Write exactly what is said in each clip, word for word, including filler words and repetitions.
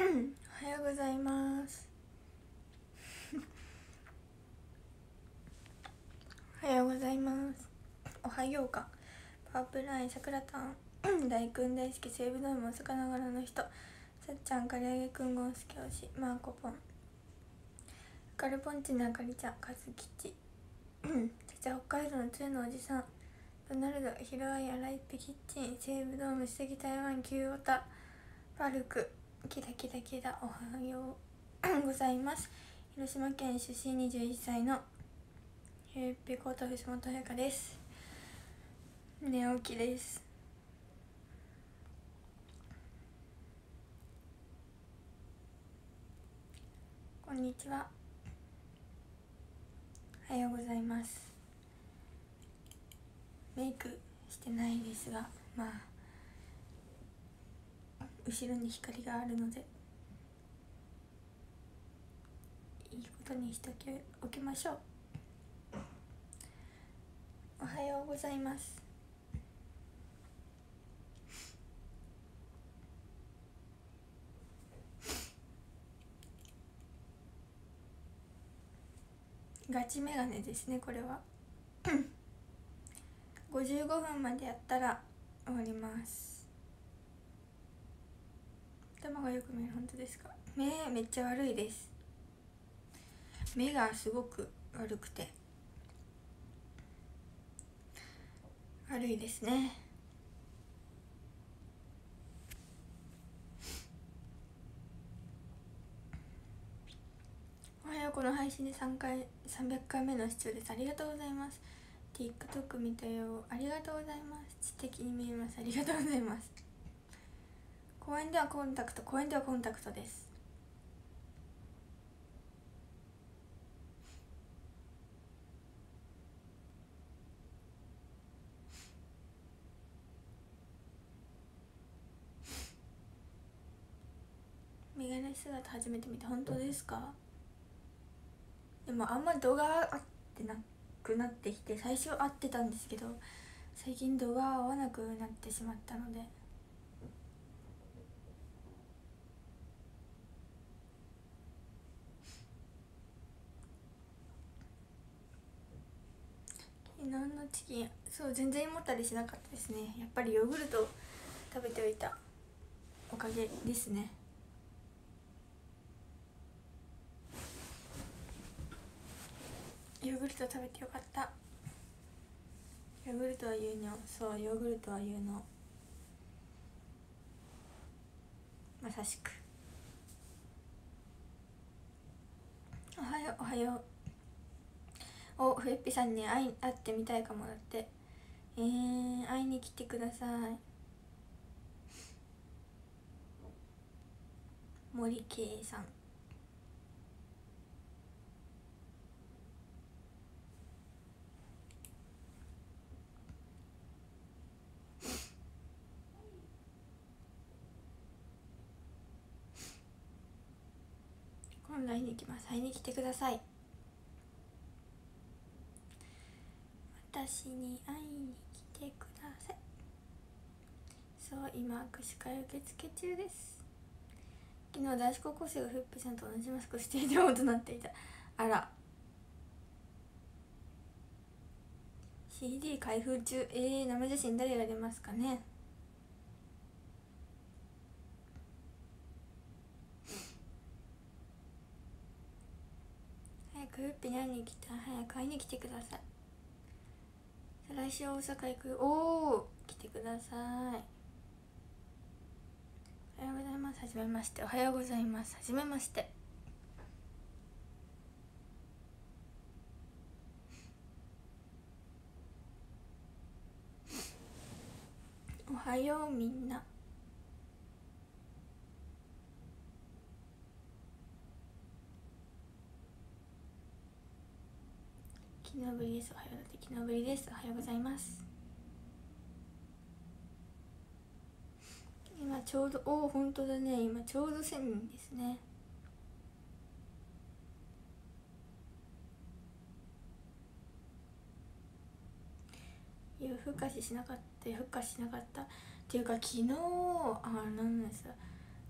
おはようございますおはようございます。おはようか。パープライン、さくらたん大くん大好き、西武ドームお魚柄の人、さっちゃん、かりあげくん、ゴンスケ推し、マーコポン、カルポンチのあかりちゃん、カズキチちゃ北海道のつゆのおじさん、ドナルド、ひろあい、あらいっぺキッチン、西武ドーム、史跡台湾、旧オタ、パルク、キラキラキラ、おはようございます。広島県出身にじゅういっさいのゆうっぺこと藤本彩香です。寝起きです。こんにちは。おはようございます。メイクしてないですが、まあ後ろに光があるのでいいことにしておきましょう。おはようございます。ガチメガネですね、これはごじゅうごふんまでやったら終わります。頭がよく見える。本当ですか？目めっちゃ悪いです。目がすごく悪くて悪いですね。おはよう、この配信でさんかいさんびゃくかいめの視聴です。ありがとうございます。 TikTok 見たよ。ありがとうございます。知的に見えます。ありがとうございます。公園ではコンタクト、公園ではコンタクトです。メガネ姿初めて見て。本当ですか？でもあんま動画合ってなくなってきて、最初合ってたんですけど最近動画合わなくなってしまったので、昨日のチキン、そう全然胃もたれしなかったですね。やっぱりヨーグルト食べておいたおかげですね。ヨーグルト食べてよかった。ヨーグルトは有能。そう、ヨーグルトは有能。まさしく。おはよう、おはよう。お、ふえっぴさんに会い会ってみたいかも。だってえー、会いに来てください。森圭さん、今度会いに行きます。会いに来てください。私に会いに来てください。そう、今握手会受付中です。昨日男子高校生がふっぴさんと同じマスクをしていてもとなっていた。あら、 シーディー 開封中。えー、生写真誰が出ますかね。早くふっぴに会いに来た。早く会いに来てください。来週大阪行く。おお、来てください。おはようございます。はじめまして。おはようございます。はじめまして。おはようみんな。昨日ぶりです。おはよう。だって昨日ぶりです。おはようございます。今ちょうど、おお本当だね、今ちょうどせんにんですね。夜更かししなかった。夜更かししなかったっていうか、昨日あなんです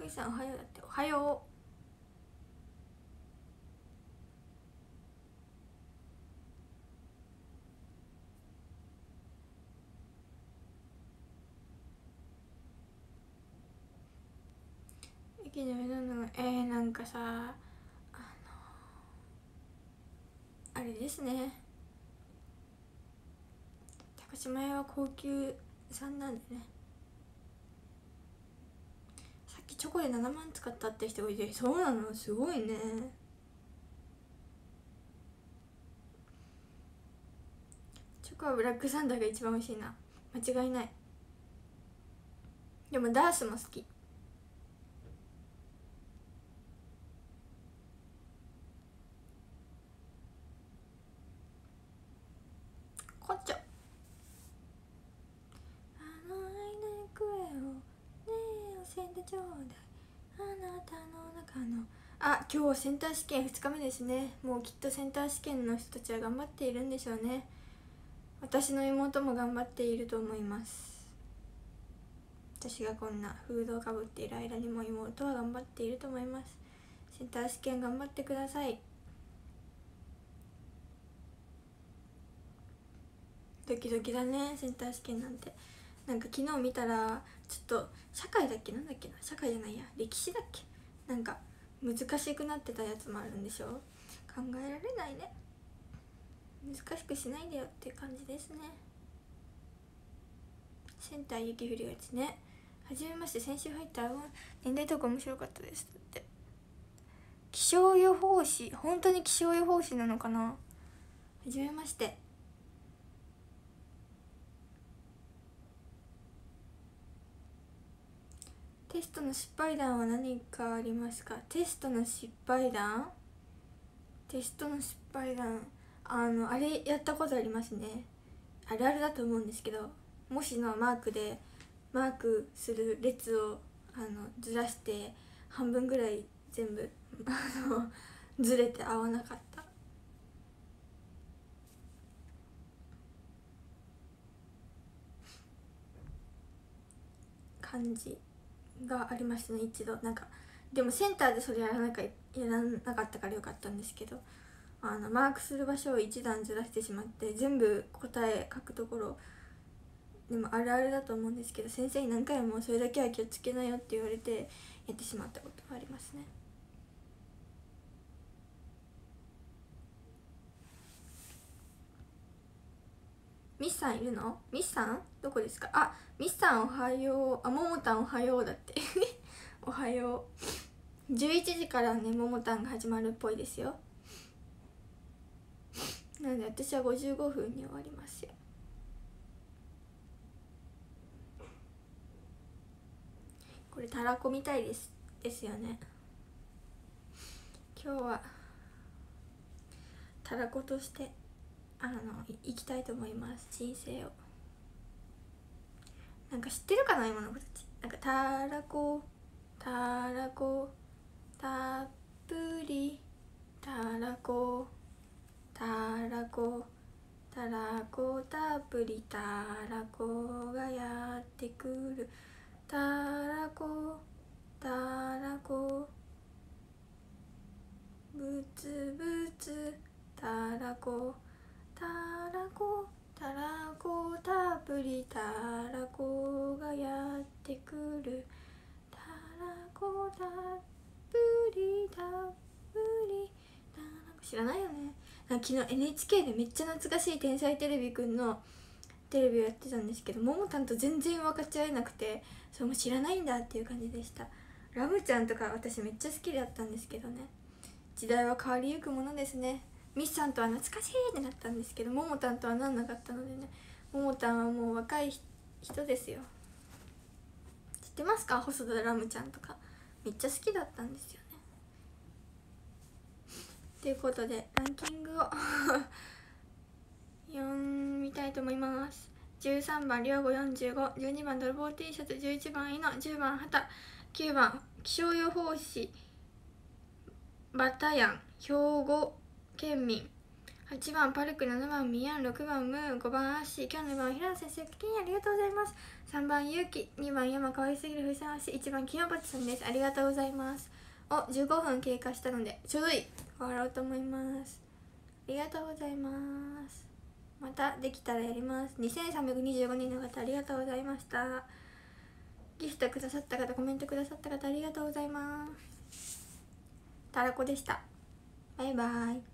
ふいさんおはようだって。おはよう。駅で目ののえー、なんかさあのあれですね、高島屋は高級産なんでね。さっきチョコでななまん使ったって人がいて、そうなの、すごいね。チョコはブラックサンダーが一番美味しいな、間違いない。でもダースも好き。こっちょあの愛の行方をねえ教えてちょうだい、あなたの中の。あ、今日センター試験ふつかめですね。もうきっとセンター試験の人たちは頑張っているんでしょうね。私の妹も頑張っていると思います。私がこんなフードをかぶっている間にも妹は頑張っていると思います。センター試験頑張ってください。ドキドキだね、センター試験なんて。なんか昨日見たらちょっと社会だっけなんだっけな、社会じゃないや歴史だっけ、なんか難しくなってたやつもあるんでしょ。考えられないね。難しくしないでよっていう感じですね。センター雪降りがちね。はじめまして、先週入った年代とか面白かったですって。気象予報士、本当に気象予報士なのかな。はじめまして。テストの失敗談は何かありますか。テストの失敗談テストの失敗談あのあれやったことありますね。あるあるだと思うんですけど、模試のマークでマークする列をあのずらして半分ぐらい全部あのずれて合わなかった感じがありましたね、一度。なんかでもセンターでそれやらなかやらなかったからよかったんですけど、あのマークする場所を一段ずらしてしまって全部答え書くところでもあるあるだと思うんですけど、先生に何回もそれだけは気をつけなよって言われてやってしまったことがありますね。ミスさんいるの？ミスさんどこですか？あ、ミスさんおはよう。あ、ももたんおはようだっておはよう。じゅういちじからねももたんが始まるっぽいですよ。なので私はごじゅうごふんに終わりますよ。これたらこみたいですですよね。今日はたらことしてあの生きたいと思います、人生を。なんか知ってるかな今の子たち。なんかたらこたらこたっぷりたらこたらこたらこたっぷりたらこがやってくるたらこたらこぶつぶつたらこたらこたらこたっぷりたらこがやってくるたらこたっぷりたっぷりたらこ。知らないよね。昨日 エヌエイチケー でめっちゃ懐かしい天才テレビくんのテレビをやってたんですけど、ももたんと全然分かち合えなくて、それも知らないんだっていう感じでした。ラムちゃんとか私めっちゃ好きだったんですけどね。時代は変わりゆくものですね。ミスさんとは懐かしいってなったんですけど、ももたんとはなんなかったのでね。ももたんはもう若い人ですよ。知ってますか？細田ラムちゃんとかめっちゃ好きだったんですよね。ということでランキングを読みたいと思います。じゅうさんばんりょうごよんじゅうご、じゅうにばん泥棒 T シャツ、じゅういちばんいの、じゅうばんはた、きゅうばん気象予報士バタヤン兵庫県民、 はちばんパルク、ななばんミヤン、ろくばんムーン、ごばんアッシー、今日のばん平野先生、金ありがとうございます。さんばんユウキ、にばん山かわいすぎるふさわしい、いちばんきよばちさんです。ありがとうございます。お、じゅうごふん経過したのでちょうどいい終わろうと思います。ありがとうございます。またできたらやります。にせんさんびゃくにじゅうごにんの方ありがとうございました。ギフトくださった方、コメントくださった方ありがとうございます。たらこでした。バイバイ。